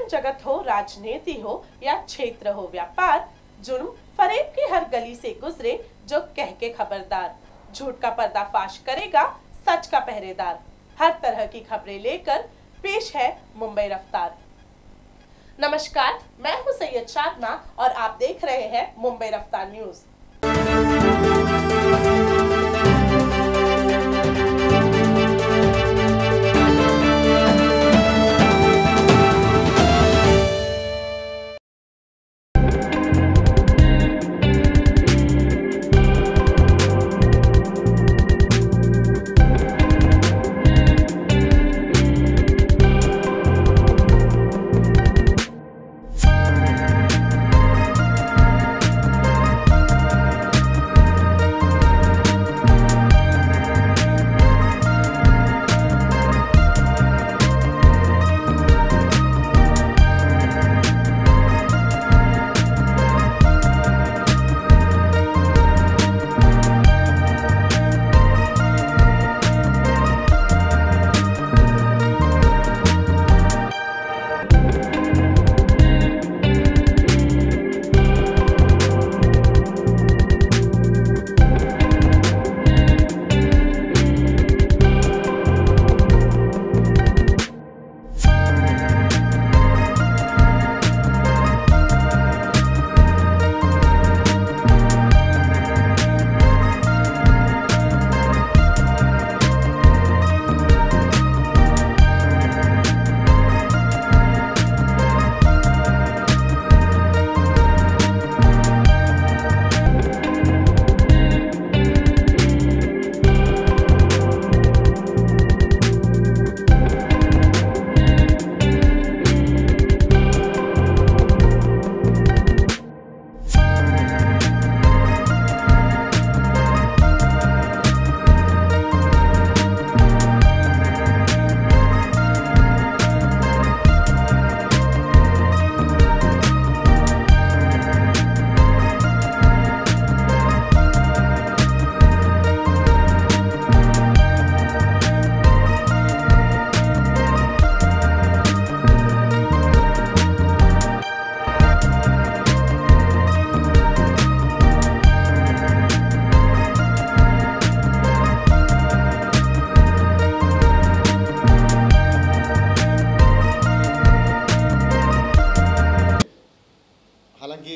Film जगत हो, राजनीति हो या क्षेत्र हो व्यापार, जुर्म फरेब की हर गली से गुजरे जो कह के खबरदार। झूठ का पर्दाफाश करेगा सच का पहरेदार। हर तरह की खबरें लेकर पेश है मुंबई रफ्तार। नमस्कार, मैं हूं सैयद शादना और आप देख रहे हैं मुंबई रफ्तार न्यूज। हालांकि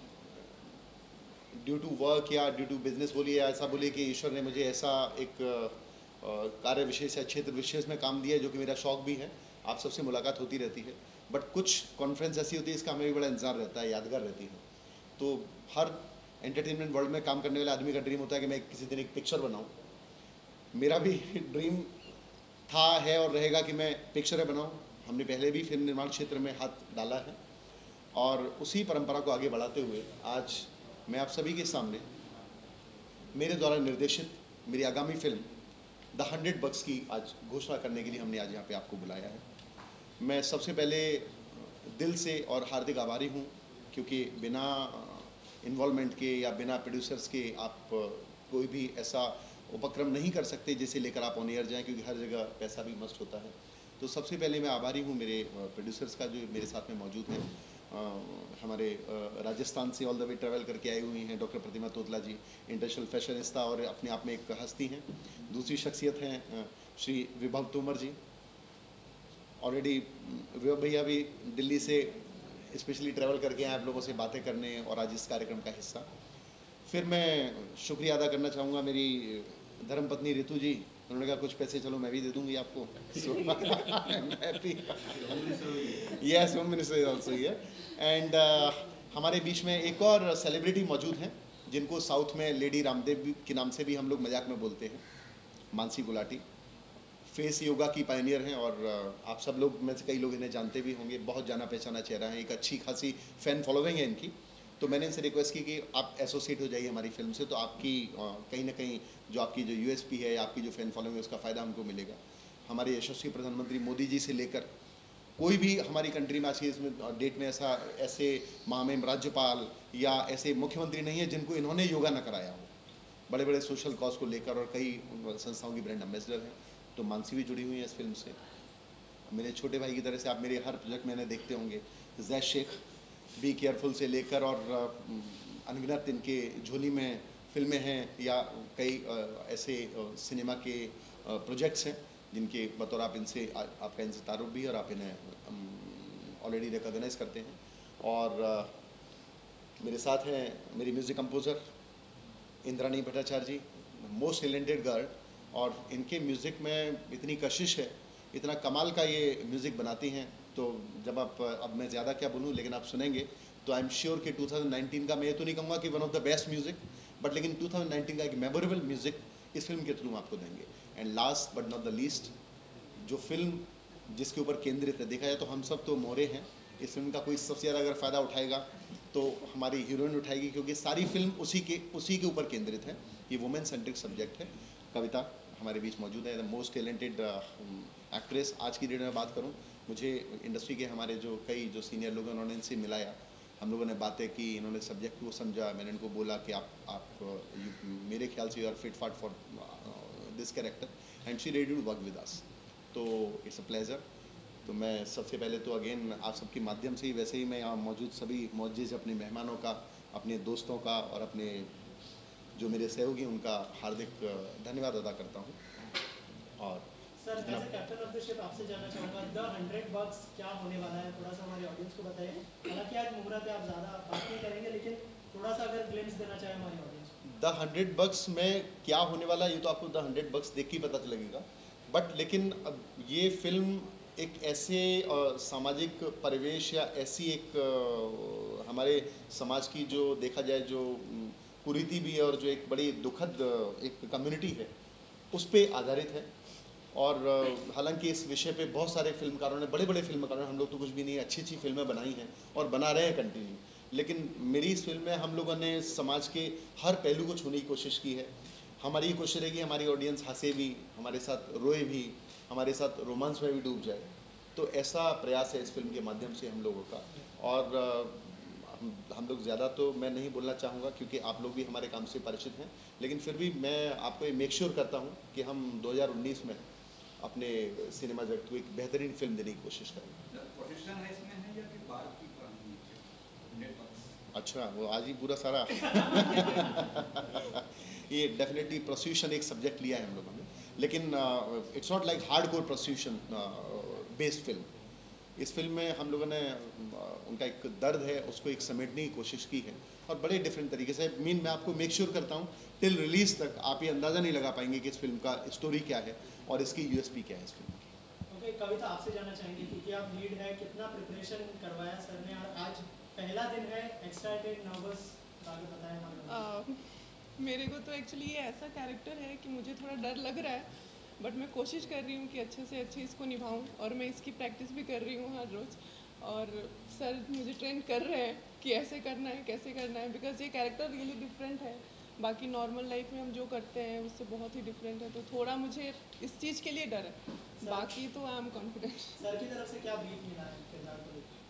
ड्यू टू वर्क या ड्यू टू बिजनेस बोलिए या ऐसा बोलिए कि ईश्वर ने मुझे ऐसा एक कार्य विशेष या क्षेत्र विशेष में काम दिया है जो कि मेरा शौक भी है। आप सबसे मुलाकात होती रहती है, बट कुछ कॉन्फ्रेंस ऐसी होती है इसका हमें भी बड़ा इंतजार रहता है, यादगार रहती है। तो हर एंटरटेनमेंट वर्ल्ड में काम करने वाले आदमी का ड्रीम होता है कि मैं किसी दिन एक पिक्चर बनाऊँ। मेरा भी ड्रीम था, है और रहेगा कि मैं पिक्चरें बनाऊँ। हमने पहले भी फिल्म निर्माण क्षेत्र में हाथ डाला है और उसी परंपरा को आगे बढ़ाते हुए आज मैं आप सभी के सामने मेरे द्वारा निर्देशित मेरी आगामी फिल्म द 100 बग्स की आज घोषणा करने के लिए हमने आज यहाँ पे आपको बुलाया है। मैं सबसे पहले दिल से और हार्दिक आभारी हूँ, क्योंकि बिना इन्वॉल्वमेंट के या बिना प्रोड्यूसर्स के आप कोई भी ऐसा उपक्रम नहीं कर सकते जिसे लेकर आप ऑन एयर जाएँ, क्योंकि हर जगह पैसा भी मस्ट होता है। तो सबसे पहले मैं आभारी हूँ मेरे प्रोड्यूसर्स का जो मेरे साथ में मौजूद हैं। हमारे राजस्थान से ऑल द वे ट्रैवल करके आई हुई हैं डॉक्टर प्रतिमा तोतला जी, इंटरनेशनल फैशनिस्ता और अपने आप में एक हस्ती हैं। दूसरी शख्सियत हैं श्री विभव तोमर जी। ऑलरेडी विभव भैया भी दिल्ली से स्पेशली ट्रैवल करके आए आप लोगों से बातें करने और आज इस कार्यक्रम का हिस्सा। फिर मैं शुक्रिया अदा करना चाहूँगा मेरी धर्मपत्नी रितु जी। उन्होंने कहा कुछ पैसे चलो मैं भी दे दूंगी आपको। Yes, home minister is also here. And हमारे बीच में एक और सेलिब्रिटी मौजूद हैं जिनको साउथ में लेडी रामदेव के नाम से भी हम लोग मजाक में बोलते हैं, मानसी गुलाटी। फेस योगा की पायनियर हैं और आप सब लोग में से कई लोग इन्हें जानते भी होंगे। बहुत जाना पहचाना चेहरा है, एक अच्छी खासी फ़ैन फॉलोइंग है इनकी। तो मैंने इनसे रिक्वेस्ट की कि आप एसोसिएट हो जाइए हमारी फिल्म से, तो आपकी कहीं ना कहीं जो आपकी जो यूएसपी है, आपकी जो फ़ैन फॉलोइंग है, उसका फ़ायदा हमको मिलेगा। हमारे यशस्वी प्रधानमंत्री मोदी जी से लेकर कोई भी हमारी कंट्री में आज की इसमें डेट में ऐसे महामहिम राज्यपाल या ऐसे मुख्यमंत्री नहीं है जिनको इन्होंने योगा न कराया हो। बड़े बड़े सोशल कॉज को लेकर और कई संस्थाओं की ब्रांड एम्बेसडर हैं। तो मानसी भी जुड़ी हुई है इस फिल्म से। मेरे छोटे भाई की तरह से आप मेरे हर प्रोजेक्ट में देखते होंगे। जैद शेख, बी केयरफुल से लेकर और अनगिनत इनके झोली में फिल्में हैं या कई ऐसे सिनेमा के प्रोजेक्ट्स हैं जिनके बतौर आप आपका इनसे तारुफ भी है और आप इन्हें ऑलरेडी रिकॉग्नाइज करते हैं। और मेरे साथ हैं मेरी music composer Indrani Bhattacharya ji, most talented girl, और इनके म्यूज़िक में इतनी कशिश है, इतना कमाल का ये म्यूज़िक बनाती हैं। तो जब आप, अब मैं ज़्यादा क्या बोलूँ, लेकिन आप सुनेंगे तो आई एम श्योर कि 2019 का, मैं ये तो नहीं कहूँगा कि one of the best music, but लेकिन 2019 का एक मेमोरेबल म्यूज़िक इस फिल्म के थ्रू आपको देंगे। And last but not the least, जो फिल्म जिसके ऊपर केंद्रित है, देखा जाए तो हम सब तो मोहरे हैं। इस फिल्म का कोई सबसे ज़्यादा अगर फ़ायदा उठाएगा तो हमारी हीरोइन उठाएगी, क्योंकि सारी फिल्म उसी के ऊपर केंद्रित है। ये वुमेन सेंट्रिक सब्जेक्ट है। कविता हमारे बीच मौजूद है, द मोस्ट टैलेंटेड एक्ट्रेस। आज की डेट में बात करूं, मुझे इंडस्ट्री के हमारे जो कई जो सीनियर लोग हैं उन्होंने इनसे मिलाया, हम लोगों ने बातें की, इन्होंने सब्जेक्ट को समझा। मैंने इनको बोला कि आप मेरे ख्याल से you are fit fat for this character, and she ready to work with us. तो इट्स अ प्लेजर। तो मैं सबसे पहले तो अगेन आप सबके माध्यम से ही, वैसे ही मैं यहाँ मौजूद सभी मौजूद अपने मेहमानों का, अपने दोस्तों का और अपने जो मेरे सहयोगी उनका हार्दिक धन्यवाद अदा करता हूँ। और sir, as a captain of the ship आपसे जानना चाहूँगा, द 100 बग्स क्या होने वाला है, थोड़ा सा हमारे ऑडियंस को बताइए। हालांकि आज मुहूर्त है, आप ज़्यादा बात नहीं करेंगे, लेकिन थोड़ा सा अगर ग्लिम्स देना चाहें हमारे ऑडियंस को। द 100 बग्स में क्या होने वाला है ये तो आपको द 100 बग्स देख के ही पता चलेगा। बट लेकिन अब ये फिल्म एक ऐसे सामाजिक परिवेश या ऐसी एक हमारे समाज की जो देखा जाए जो कुरीति भी है और जो एक बड़ी दुखद एक कम्युनिटी है, उस पर आधारित है। और हालांकि इस विषय पे बहुत सारे फिल्मकारों ने, बड़े बड़े फिल्मकारों ने, हम लोग तो कुछ भी नहीं, अच्छी अच्छी फिल्में बनाई हैं और बना रहे हैं कंटिन्यू, लेकिन मेरी इस फिल्म में हम लोगों ने समाज के हर पहलू को छूने की कोशिश की है। हमारी ये कोशिश रहेगी हमारी ऑडियंस हंसे भी, हमारे साथ रोए भी, हमारे साथ रोमांस में भी डूब जाए। तो ऐसा प्रयास है इस फिल्म के माध्यम से हम लोगों का। और हम लोग ज़्यादा तो मैं नहीं बोलना चाहूँगा क्योंकि आप लोग भी हमारे काम से परिचित हैं, लेकिन फिर भी मैं आपको ये मेक श्योर करता हूँ कि हम 2019 में अपने सिनेमा जगत को एक बेहतरीन फिल्म देने की कोशिश करेंगे। अच्छा, वो आज ही पूरा सारा ये डेफिनेटली प्रोस्टिट्यूशन एक सब्जेक्ट लिया है हम लोगों ने, लेकिन it's not like hardcore prostitution based film. इस फिल्म में हम लोगों ने उनका एक दर्द है उसको एक समेटने की कोशिश की है और बड़े डिफरेंट तरीके से। मैं आपको मेक श्योर करता हूँ टिल रिलीज तक आप ये अंदाज़ा नहीं लगा पाएंगे कि इस फिल्म का स्टोरी क्या है और इसकी यूएसपी क्या है इस फिल्म की। ओके, कविता आपसे जानना चाहेंगे क्योंकि आप लीड है, कितना प्रिपरेशन करवाया सर ने, और आज पहला दिन है, एक्साइटेड, नर्वस, आगे बताएं हमारे। मेरे को तो एक्चुअली ये ऐसा कैरेक्टर है कि मुझे थोड़ा डर लग रहा है, बट मैं कोशिश कर रही हूँ कि अच्छे से अच्छे इसको निभाऊँ और मैं इसकी प्रैक्टिस भी कर रही हूँ हर रोज़। और सर मुझे ट्रेन कर रहे हैं कि ऐसे करना है, कैसे करना है, बिकॉज ये कैरेक्टर रियली डिफरेंट है। बाकी नॉर्मल लाइफ में हम जो करते हैं उससे बहुत ही डिफरेंट है, तो थोड़ा मुझे इस चीज़ के लिए डर है, बाकी तो आई एम कॉन्फिडेंट। सर की तरफ से क्या ब्रीफ मिला है किरदार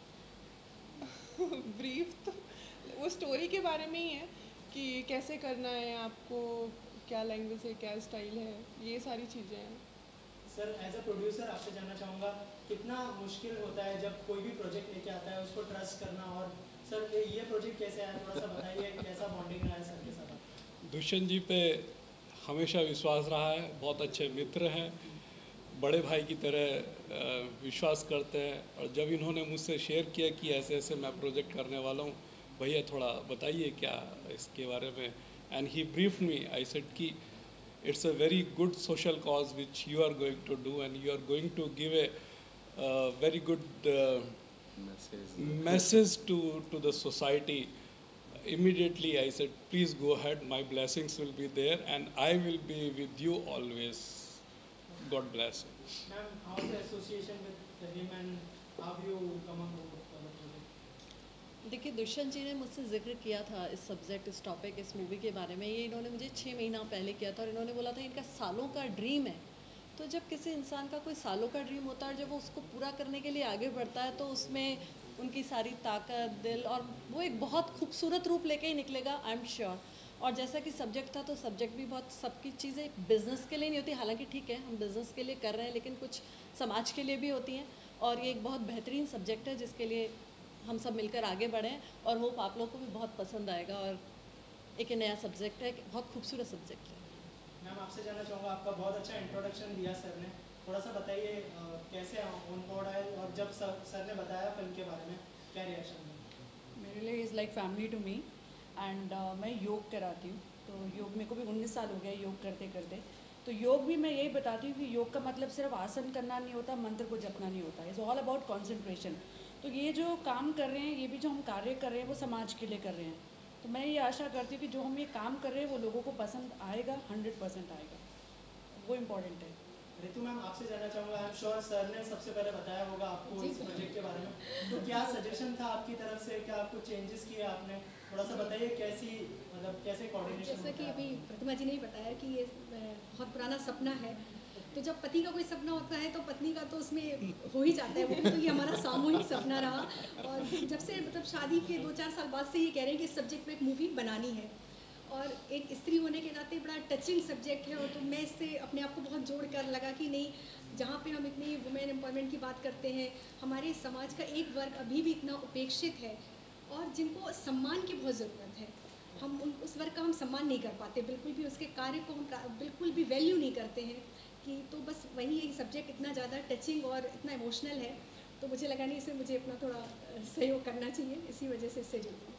को लेकर? ब्रीफ तो वो स्टोरी के बारे में ही है कि कैसे करना है आपको, क्या लैंग्वेज है, क्या स्टाइल है, ये सारी चीज़ें हैं। सर एज अ प्रोड्यूसर आपसे जानना चाहूँगा, कितना मुश्किल होता है जब कोई भी प्रोजेक्ट लेके आता है उसको ट्रस्ट करना, और सर ये प्रोजेक्ट कैसे आया, थोड़ा सा बताइए, कैसा बॉन्डिंग रहा है सर के साथ? दुष्यंत जी पे हमेशा विश्वास रहा है, बहुत अच्छे मित्र हैं, बड़े भाई की तरह विश्वास करते हैं। और जब इन्होंने मुझसे शेयर किया कि ऐसे ऐसे मैं प्रोजेक्ट करने वाला हूँ, भैया थोड़ा बताइए क्या इसके बारे में, and he brief me, I said कि it's a very good social cause which you are going to do, and you are going to give a very good message to the society. Immediately I said, please go ahead, my blessings will be there and I will be with you always. God bless you. Ma'am, how's the association with him and how you come on board for the project? देखिए, दुष्यंत जी ने मुझसे जिक्र किया था इस subject, इस topic, इस movie के बारे में। ये इन्होंने मुझे 6 महीना पहले किया था और इन्होंने बोला था इनका सालों का ड्रीम है। तो जब किसी इंसान का कोई सालों का ड्रीम होता है, जब वो उसको पूरा करने के लिए आगे बढ़ता है, तो उसमें उनकी सारी ताकत, दिल, और वो एक बहुत खूबसूरत रूप लेके ही निकलेगा, आई एम श्योर। और जैसा कि सब्जेक्ट था तो सब्जेक्ट भी बहुत, सबकी चीज़ें बिज़नेस के लिए नहीं होती, हालांकि ठीक है हम बिज़नेस के लिए कर रहे हैं लेकिन कुछ समाज के लिए भी होती हैं। और ये एक बहुत बेहतरीन सब्जेक्ट है जिसके लिए हम सब मिलकर आगे बढ़ें और होप आप लोगों को भी बहुत पसंद आएगा। और एक नया सब्जेक्ट है, बहुत खूबसूरत सब्जेक्ट है। मैम आपसे जानना चाहूँगा, आपका बहुत अच्छा इंट्रोडक्शन दिया सर ने, थोड़ा सा बताइए कैसे ऑन बोर्ड आए और जब सर ने बताया फिल्म के बारे में क्या रिएक्शन था? मेरे लिए is like family to me and मैं योग कराती हूँ, तो योग मेरे को भी 19 साल हो गया योग करते करते। तो योग भी मैं यही बताती हूँ कि योग का मतलब सिर्फ आसन करना नहीं होता, मंत्र को जपना नहीं होता, इज़ ऑल अबाउट कॉन्सेंट्रेशन। तो ये जो काम कर रहे हैं, ये भी जो हम कार्य कर रहे हैं वो समाज के लिए कर रहे हैं। तो मैं ये आशा करती हूँ कि जो हम ये काम कर रहे हैं वो लोगों को पसंद आएगा, 100% आएगा, वो इम्पोर्टेंट है। रितु मैम आपसे जानना चाहूँगा, आई एम श्योर सर ने सबसे पहले बताया होगा आपको इस प्रोजेक्ट के बारे में, तो क्या सजेशन था आपकी तरफ से, क्या आपको चेंजेस किए आपने, थोड़ा सा बताइए कैसी, मतलब कैसे कोऑर्डिनेशन? जैसा कि अभी प्रतिमा जी ने बताया कि ये बहुत पुराना सपना है, तो जब पति का कोई सपना होता है तो पत्नी का तो उसमें हो ही जाता है वो, तो ये हमारा सामूहिक सपना रहा। और जब से मतलब शादी के 2-4 साल बाद से ये कह रहे हैं कि इस सब्जेक्ट पे एक मूवी बनानी है, और एक स्त्री होने के नाते बड़ा टचिंग सब्जेक्ट है। और तो मैं इससे अपने आप को बहुत जोड़ कर लगा कि नहीं, जहाँ पे हम इतनी वुमेन एम्पावरमेंट की बात करते हैं, हमारे समाज का एक वर्ग अभी भी इतना उपेक्षित है और जिनको सम्मान की बहुत ज़रूरत है, हम उस वर्ग का हम सम्मान नहीं कर पाते, बिल्कुल भी उसके कार्य को हम बिल्कुल भी वैल्यू नहीं करते हैं कि, तो बस वही ये सब्जेक्ट इतना ज़्यादा टचिंग और इतना इमोशनल है, तो मुझे लगा नहीं इसमें मुझे अपना थोड़ा सहयोग करना चाहिए, इसी वजह से इससे जुड़ी।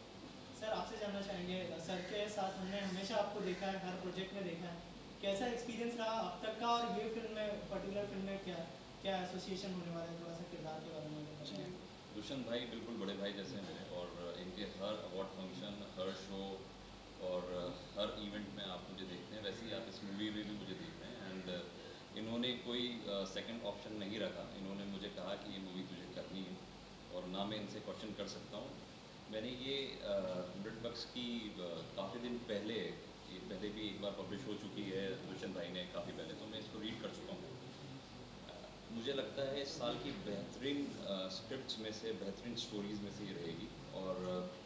सर आपसे जानना चाहेंगे, सर के साथ हमने हमेशा आपको देखा है, हर प्रोजेक्ट में देखा है, कैसा एक्सपीरियंस रहा अब तक का, और ये फिल्म में, पर्टिकुलर फिल्म में क्या क्या एसोसिएशन होने वाला है, थोड़ा सा किरदार के बारे में बताइए। दुष्यंत भाई बिल्कुल बड़े भाई जैसे हैं मेरे, और इनके हर अवार्ड फंक्शन, हर शो और हर इवेंट में आप मुझे देखते हैं, वैसे ही आप इस मूवी में भी मुझे देख रहे हैं। एंड इन्होंने कोई सेकंड ऑप्शन नहीं रखा, इन्होंने मुझे कहा कि ये मूवी तुझे करनी है, और ना मैं इनसे क्वेश्चन कर सकता हूँ। मैंने ये 100 बक्स की काफ़ी दिन पहले, ये पहले भी एक बार पब्लिश हो चुकी है दुष्यंत भाई ने काफ़ी पहले, तो मैं इसको रीड कर चुका हूँ। मुझे लगता है इस साल की बेहतरीन स्क्रिप्ट्स में से, बेहतरीन स्टोरीज़ में से ये रहेगी। और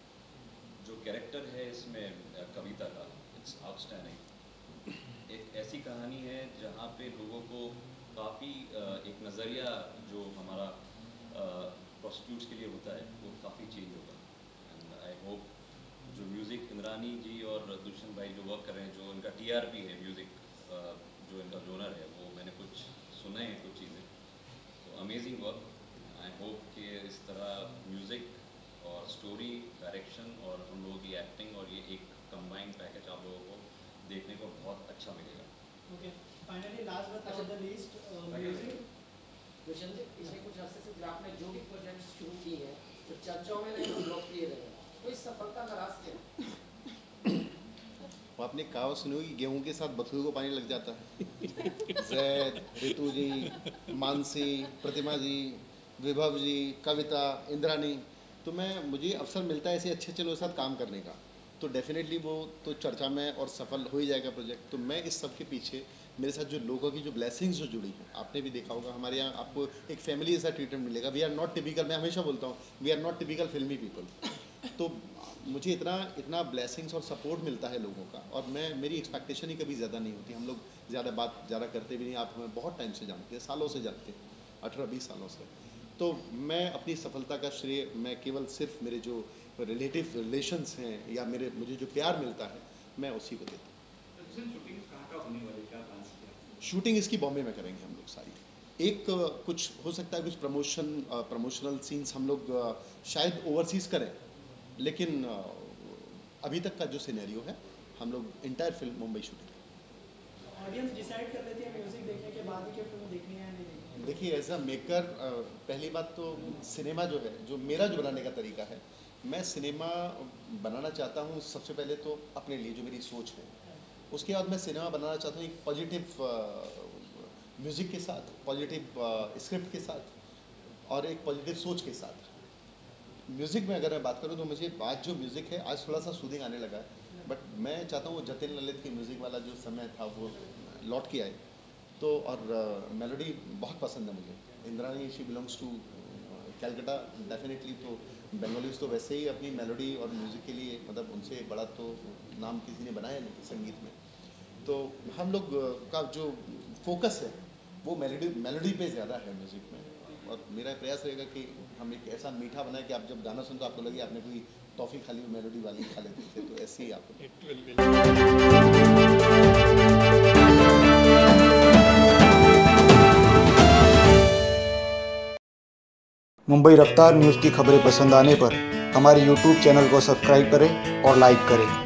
जो कैरेक्टर है इसमें कविता का, इट्स आउटस्टैंडिंग। एक ऐसी कहानी है जहाँ पे लोगों को काफ़ी एक नज़रिया जो हमारा प्रोस्टिट्यूट्स के लिए होता है वो काफ़ी चेंज होगा। एंड आई होप जो म्यूज़िक इंद्रानी जी और दुष्यंत भाई जो वर्क कर रहे हैं, जो इनका TRP है म्यूज़िक, जो इनका जोनर है, वो मैंने कुछ सुने हैं कुछ चीज़ें, तो अमेजिंग वर्क। आई होप कि इस तरह म्यूज़िक और स्टोरी, डायरेक्शन और हम लोगों की एक्टिंग और ये एक कंबाइंड पैकेज आप लोगों को देखने को बहुत अच्छा मिलेगा। Okay, finally last but not the least, music. Dushyant ji, पिछले कुछ अर्से से जो आपने जो भी प्रोजेक्ट शुरू किए हैं तो चर्चाओं में नहीं, लोकप्रिय रहे, तो इस सफलता का राज क्या? वो आपने कहावत सुनी होगी, गेहूं के साथ बथुए को पानी लग जाता है। जैद, रितु जी, मानसी, प्रतिमा जी, विभव जी, कविता, इंद्रानी, तो मुझे अवसर मिलता है ऐसे अच्छे अच्छे लोगों के साथ काम करने का, तो डेफिनेटली वो तो चर्चा में और सफल हो ही जाएगा प्रोजेक्ट। तो मैं इस सब के पीछे मेरे साथ जो लोगों की जो ब्लेसिंग्स जो जुड़ी हैं, आपने भी देखा होगा हमारे यहाँ आपको एक फैमिली जैसा ट्रीटमेंट मिलेगा। वी आर नॉट टिपिकल, मैं हमेशा बोलता हूँ we are not typical filmi people. तो मुझे इतना ब्लेसिंग्स और सपोर्ट मिलता है लोगों का, और मेरी एक्सपेक्टेशन ही कभी ज़्यादा नहीं होती। हम लोग ज़्यादा करते भी नहीं, आप हमें बहुत टाइम से जानते हैं, सालों से जानते हैं, 18-20 सालों से। तो मैं अपनी सफलता का श्रेय मैं केवल सिर्फ मेरे जो रिलेटिव रिलेशंस हैं या मुझे जो प्यार मिलता है मैं उसी को देता हूँ। शूटिंग इसकी बॉम्बे में करेंगे हम लोग सारी। एक कुछ हो सकता है, कुछ प्रमोशनल सीन्स हम लोग शायद ओवरसीज़ करें, लेकिन अभी तक का जो सिनेरियो है हम लोग entire film Mumbai shooting. Audience decide कर लेती है म्यूजिक देखने के बाद ही कि फिल्म देखनी है या नहीं देखनी है। देखिए एज अ मेकर, पहली बात तो सिनेमा जो है, जो मेरा जो बनाने का तरीका है, मैं सिनेमा बनाना चाहता हूँ सबसे पहले तो अपने लिए, जो मेरी सोच है। उसके बाद मैं सिनेमा बनाना चाहता हूँ एक पॉजिटिव म्यूज़िक के साथ, पॉजिटिव स्क्रिप्ट के साथ और एक पॉजिटिव सोच के साथ। म्यूज़िक में अगर मैं बात करूँ तो मुझे आज जो म्यूज़िक है आज थोड़ा सा सूदिंग आने लगा है, बट मैं चाहता हूँ वो जतिन ललित की म्यूज़िक वाला जो समय था वो लौट के आए। तो और मेलोडी बहुत पसंद है मुझे। Indrani she belongs to Calcutta definitely, तो बंगालीज तो वैसे ही अपनी मेलोडी और म्यूज़िक के लिए मतलब उनसे बड़ा तो नाम किसी ने बनाया नहीं संगीत में। तो हम लोग का जो फोकस है वो मेलोडी पे ज़्यादा है म्यूज़िक में, और मेरा प्रयास रहेगा कि हम एक ऐसा मीठा बनाए कि आप जब गाना सुन तो आपको लगे आपने कोई टॉफ़ी खा ली, मेलोडी वाली खा लेते थे, तो ऐसे ही आपको। मुंबई रफ्तार न्यूज़ की खबरें पसंद आने पर हमारे YouTube चैनल को सब्सक्राइब करें और लाइक करें।